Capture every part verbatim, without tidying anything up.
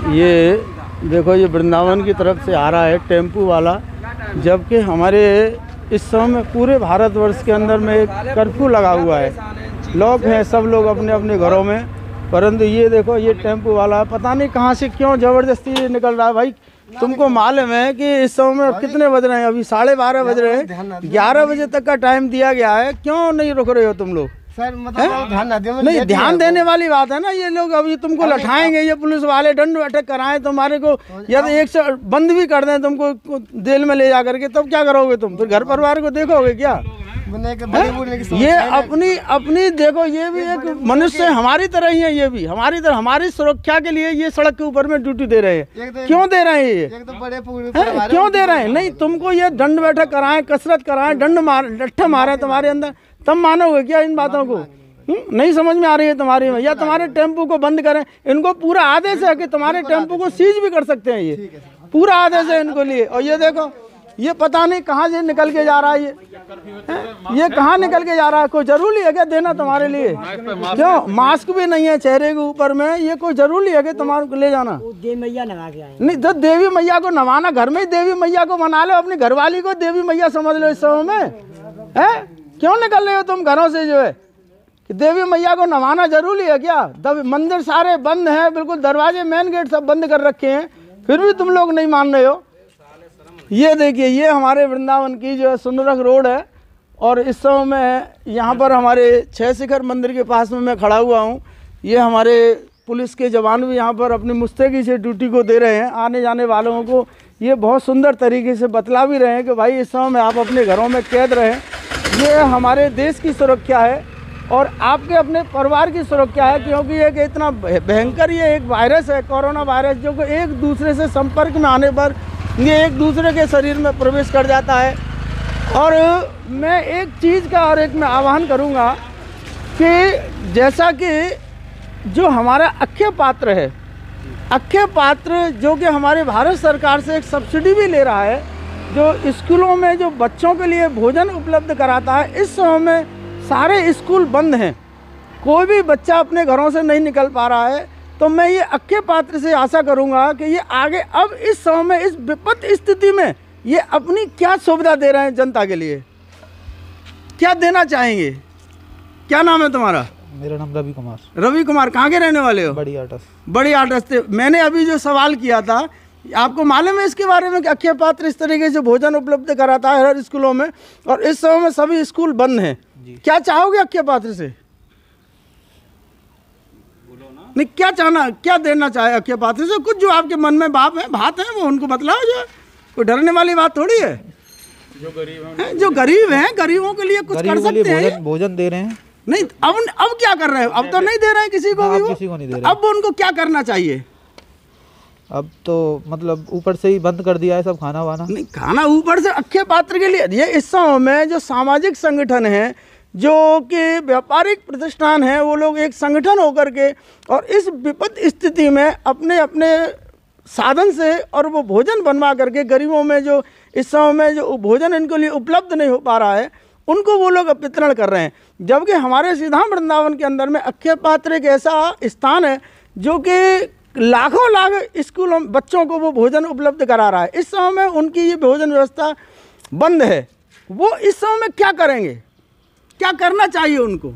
ये देखो, ये वृंदावन की तरफ से आ रहा है टेम्पू वाला, जबकि हमारे इस समय में पूरे भारतवर्ष के अंदर में एक कर्फ्यू लगा हुआ है। लोग हैं सब लोग अपने अपने घरों में, परंतु ये देखो ये टेम्पू वाला पता नहीं कहाँ से क्यों ज़बरदस्ती निकल रहा है। भाई तुमको मालूम है कि इस समय में कितने बज रहे हैं? अभी साढ़े बारह बज रहे हैं, ग्यारह बजे तक का टाइम दिया गया है, क्यों नहीं रुक रहे हो तुम लोग? सर मतलब ध्यान ना दे, नहीं ध्यान देने वाली बात है ना। ये लोग अभी तुमको लठाएंगे, ये पुलिस वाले दंड बैठक कराएं तुम्हारे को, या तो एक से बंद भी कर दें तुमको जेल में ले जा करके, तब क्या करोगे तुम? फिर घर परिवार को देखोगे क्या? ये अपनी अपनी देखो, ये भी एक मनुष्य हमारी तरह ही है, ये भी हमारी तरह हमारी सुरक्षा के लिए ये सड़क के ऊपर में ड्यूटी दे रहे हैं। क्यों दे रहे हैं ये? क्यों दे रहे हैं? नहीं, तुमको ये दंड बैठक कराएं, कसरत कराएं, दंड मार लट्ठा मारे तुम्हारे अंदर, तब मानोगे क्या इन बातों को? नहीं समझ में आ रही है तुम्हारी में? या तुम्हारे टेम्पू को बंद करें, इनको पूरा आदेश है कि तुम्हारे टेम्पू को सीज भी कर सकते हैं, ये पूरा आदेश है इनको लिए। और ये देखो, ये पता नहीं कहाँ से निकल के जा रहा है, ये ये कहाँ निकल के जा रहा है? कोई जरूरी है क्या देना तुम्हारे लिए? क्यों मास्क भी नहीं है चेहरे के ऊपर में? ये कोई जरूरी है कि तुम्हारे को ले जाना? देवी मैया नहा के आए। नहीं तो देवी मैया को नवाना, घर में ही देवी मैया को मना लो, अपनी घरवाली को देवी मैया समझ लो इस समय में। है क्यों निकल रहे हो तुम घरों से? जो है कि देवी मैया को नवाना जरूरी है क्या? दब मंदिर सारे बंद हैं, बिल्कुल दरवाजे मेन गेट सब बंद कर रखे हैं, फिर भी तुम लोग नहीं मान रहे हो। ये देखिए, ये हमारे वृंदावन की जो है सुंदरक रोड है, और इस समय में यहाँ पर हमारे छह शिखर मंदिर के पास में मैं खड़ा हुआ हूँ। ये हमारे पुलिस के जवान भी यहाँ पर अपनी मुस्तैदी से ड्यूटी को दे रहे हैं, आने जाने वालों को ये बहुत सुंदर तरीके से बतला भी रहे हैं कि भाई इस समय में आप अपने घरों में कैद रहें। ये हमारे देश की सुरक्षा है और आपके अपने परिवार की सुरक्षा है, क्योंकि एक इतना भयंकर ये एक वायरस है, कोरोना वायरस, जो कि एक दूसरे से संपर्क में आने पर ये एक दूसरे के शरीर में प्रवेश कर जाता है। और मैं एक चीज़ का और एक मैं आह्वान करूँगा कि जैसा कि जो हमारा अक्षय पात्र है, अक्षय पात्र जो कि हमारे भारत सरकार से एक सब्सिडी भी ले रहा है, जो स्कूलों में जो बच्चों के लिए भोजन उपलब्ध कराता है, इस समय में सारे स्कूल बंद हैं, कोई भी बच्चा अपने घरों से नहीं निकल पा रहा है। तो मैं ये अक्षय पात्र से आशा करूंगा कि ये आगे अब इस समय में इस विपत्त स्थिति में ये अपनी क्या सुविधा दे रहे हैं जनता के लिए, क्या देना चाहेंगे? क्या नाम है तुम्हारा? मेरा नाम रवि कुमार। रवि कुमार, कहाँ के रहने वाले हो? बड़ी आर्टस। बड़ी आर्टस थे। मैंने अभी जो सवाल किया था, आपको मालूम है इसके बारे में कि अक्षय पात्र इस तरीके से भोजन उपलब्ध कराता है हर स्कूलों में, और इस समय में सभी स्कूल बंद हैं। क्या चाहोगे अक्षय पात्र से? नहीं, क्या चाहना, क्या देना चाहे अक्षय पात्र से? कुछ जो आपके मन में बाप है, बात है, वो उनको बतलाओ। जो कोई डरने वाली बात थोड़ी है। जो गरीब हैं, जो गरीब हैं, गरीबों के लिए कुछ कर सकते हैं। भोजन दे रहे हैं। नहीं, अब अब क्या कर रहे हैं? अब तो नहीं दे रहे हैं किसी को भी, वो किसी को नहीं दे रहे। अब उनको क्या करना चाहिए? अब तो मतलब ऊपर से ही बंद कर दिया है सब खाना वाना। नहीं, खाना ऊपर से अक्षय पात्र के लिए। ये इस समय में जो सामाजिक संगठन है, जो कि व्यापारिक प्रतिष्ठान है, वो लोग एक संगठन होकर के और इस विपत्त स्थिति में अपने अपने साधन से और वो भोजन बनवा करके गरीबों में जो इस समय में जो भोजन इनके लिए उपलब्ध नहीं हो पा रहा है, उनको वो लोग वितरण कर रहे हैं। जबकि हमारे सीधा वृंदावन के अंदर में अक्षय पात्र एक ऐसा स्थान है जो कि लाखों लाख स्कूलों बच्चों को वो भोजन उपलब्ध करा रहा है। इस समय में उनकी ये भोजन व्यवस्था बंद है। वो इस समय में क्या करेंगे? क्या करना चाहिए उनको?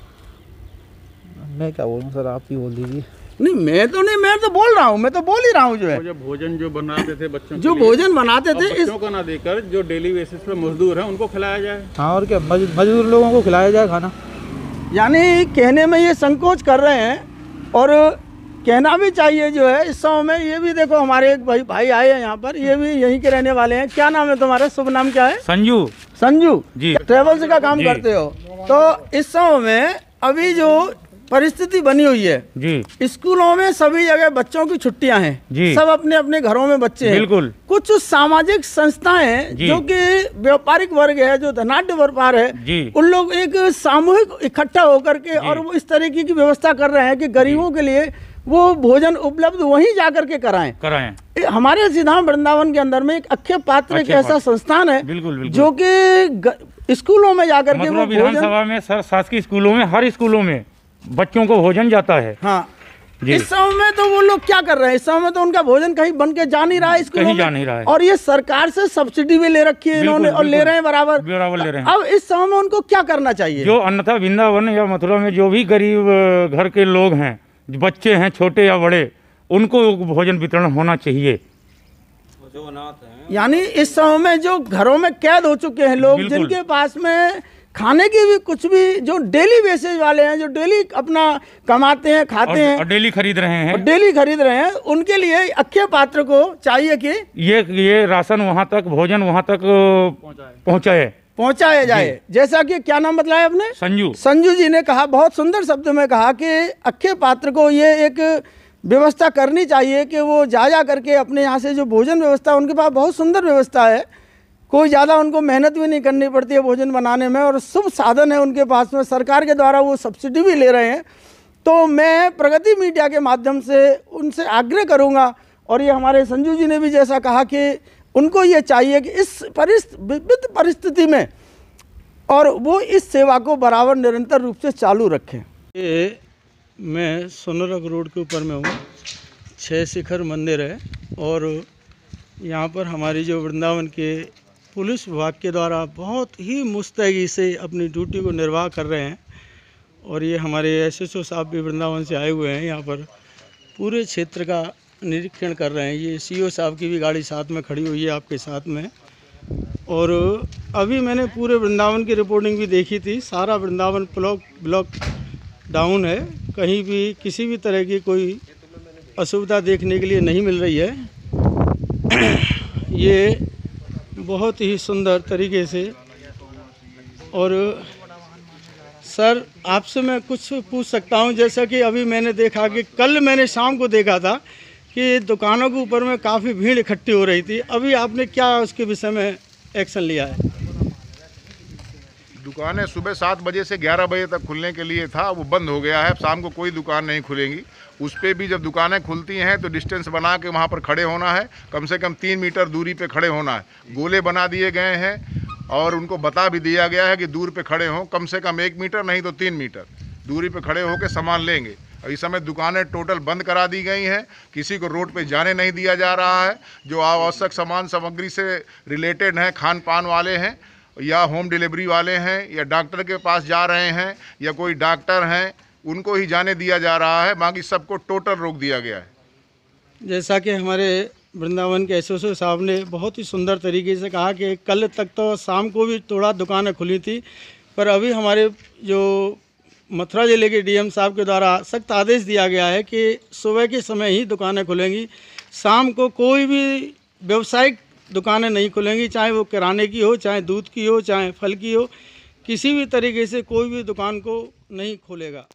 मैं क्या बोलूँ सर, आप ही बोल दीजिए। नहीं, मैं तो नहीं, मैं तो बोल रहा हूँ, मैं तो बोल ही रहा हूँ। जो है जो भोजन जो बनाते थे बच्चों जो भोजन बनाते थे, बच्चों को ना देकर जो डेली बेसिस पे मजदूर हैं उनको खिलाया जाए। हाँ, और क्या, मजदूर लोगों को खिलाया जाए खाना। यानी कहने में ये संकोच कर रहे हैं, और कहना भी चाहिए। जो है इस समय में ये भी देखो, हमारे एक भाई भाई आए हैं यहाँ पर, ये भी यहीं के रहने वाले हैं। क्या नाम है तुम्हारा? शुभ नाम क्या है? संजू। संजू जी। ट्रेवल्स का काम करते हो। तो इस समय में अभी जो परिस्थिति बनी हुई है जी, स्कूलों में सभी जगह बच्चों की छुट्टियां हैं जी, सब अपने अपने घरों में बच्चे हैं। बिल्कुल। कुछ सामाजिक संस्थाएं जो कि व्यापारिक वर्ग है, जो धनाढ्य व्यापार है जी, उन लोग एक सामूहिक इकट्ठा होकर के और वो इस तरीके की व्यवस्था कर रहे हैं कि गरीबों के लिए वो भोजन उपलब्ध वहीं जाकर के कराएं कराएं। हमारे सीधा वृंदावन के अंदर में एक अक्षय पात्र एक ऐसा संस्थान है बिल्कुल, बिल्कुल। जो कि स्कूलों में जाकर के वो विधानसभा में शासकीय स्कूलों में हर स्कूलों में बच्चों को भोजन जाता है। हाँ, इस समय में तो वो लोग क्या कर रहे हैं, इस समय में तो उनका भोजन कहीं बन के जा नहीं रहा है स्कूलों कहीं में, जा नहीं रहा है। और ये सरकार से सब्सिडी भी ले रखी है इन्होंने और ले रहे हैं बराबर बराबर ले रहे हैं। अब इस समय में उनको क्या करना चाहिए? जो अन्यथा वृंदावन या मथुरा में जो भी गरीब अ, घर के लोग हैं, बच्चे हैं छोटे या बड़े, उनको भोजन वितरण होना चाहिए। यानी इस समय में जो घरों में कैद हो चुके हैं लोग, बिल्कुल। जिनके पास में खाने की भी कुछ भी, जो डेली बेसिस वाले हैं, जो डेली अपना कमाते हैं खाते और, हैं और डेली खरीद रहे और हैं, डेली खरीद रहे हैं, उनके लिए अक्षय पात्र को चाहिए कि ये ये राशन वहाँ तक, भोजन वहाँ तक पहुँचाए। पहुंचाया जाए। जैसा कि क्या नाम बतलाया आपने? संजू संजू जी ने कहा, बहुत सुंदर शब्द में कहा कि अक्षय पात्र को ये एक व्यवस्था करनी चाहिए कि वो जा जा करके अपने यहाँ से जो भोजन व्यवस्था, उनके पास बहुत सुंदर व्यवस्था है, कोई ज़्यादा उनको मेहनत भी नहीं करनी पड़ती है भोजन बनाने में, और शुभ साधन है उनके पास में, सरकार के द्वारा वो सब्सिडी भी ले रहे हैं। तो मैं प्रगति मीडिया के माध्यम से उनसे आग्रह करूँगा, और ये हमारे संजू जी ने भी जैसा कहा कि उनको ये चाहिए कि इस परिस्थ विविध परिस्थिति में और वो इस सेवा को बराबर निरंतर रूप से चालू रखें। ये मैं सोनरक रोड के ऊपर में हूँ, छः शिखर मंदिर है, और यहाँ पर हमारी जो वृंदावन के पुलिस विभाग के द्वारा बहुत ही मुस्तैदी से अपनी ड्यूटी को निर्वाह कर रहे हैं। और ये हमारे एसएसओ साहब भी वृंदावन से आए हुए हैं, यहाँ पर पूरे क्षेत्र का निरीक्षण कर रहे हैं। ये सीओ साहब की भी गाड़ी साथ में खड़ी हुई है आपके साथ में। और अभी मैंने पूरे वृंदावन की रिपोर्टिंग भी देखी थी, सारा वृंदावन ब्लॉक ब्लॉक डाउन है, कहीं भी किसी भी तरह की कोई असुविधा देखने के लिए नहीं मिल रही है। ये बहुत ही सुंदर तरीके से। और सर आपसे मैं कुछ पूछ सकता हूँ, जैसा कि अभी मैंने देखा कि कल मैंने शाम को देखा था कि दुकानों के ऊपर में काफ़ी भीड़ इकट्ठी हो रही थी, अभी आपने क्या उसके विषय में एक्शन लिया है? दुकानें सुबह सात बजे से ग्यारह बजे तक खुलने के लिए था, वो बंद हो गया है। शाम को कोई दुकान नहीं खुलेंगी। उस पर भी जब दुकानें खुलती हैं तो डिस्टेंस बना के वहाँ पर खड़े होना है, कम से कम तीन मीटर दूरी पे खड़े होना है। गोले बना दिए गए हैं और उनको बता भी दिया गया है कि दूर पे खड़े हों, कम से कम एक मीटर नहीं तो तीन मीटर दूरी पे खड़े होकर सामान लेंगे। इस समय दुकानें टोटल बंद करा दी गई हैं, किसी को रोड पे जाने नहीं दिया जा रहा है। जो आवश्यक सामान सामग्री से रिलेटेड हैं, खान पान वाले हैं या होम डिलीवरी वाले हैं या डॉक्टर के पास जा रहे हैं या कोई डॉक्टर हैं, उनको ही जाने दिया जा रहा है, बाकी सबको टोटल रोक दिया गया है। जैसा कि हमारे वृंदावन के एसओ साहब ने बहुत ही सुंदर तरीके से कहा कि कल तक तो शाम को भी थोड़ा दुकानें खुली थी, पर अभी हमारे जो मथुरा जिले के डीएम साहब के द्वारा सख्त आदेश दिया गया है कि सुबह के समय ही दुकानें खुलेंगी, शाम को कोई भी व्यावसायिक दुकानें नहीं खुलेंगी, चाहे वो किराने की हो, चाहे दूध की हो, चाहे फल की हो, किसी भी तरीके से कोई भी दुकान को नहीं खोलेगा।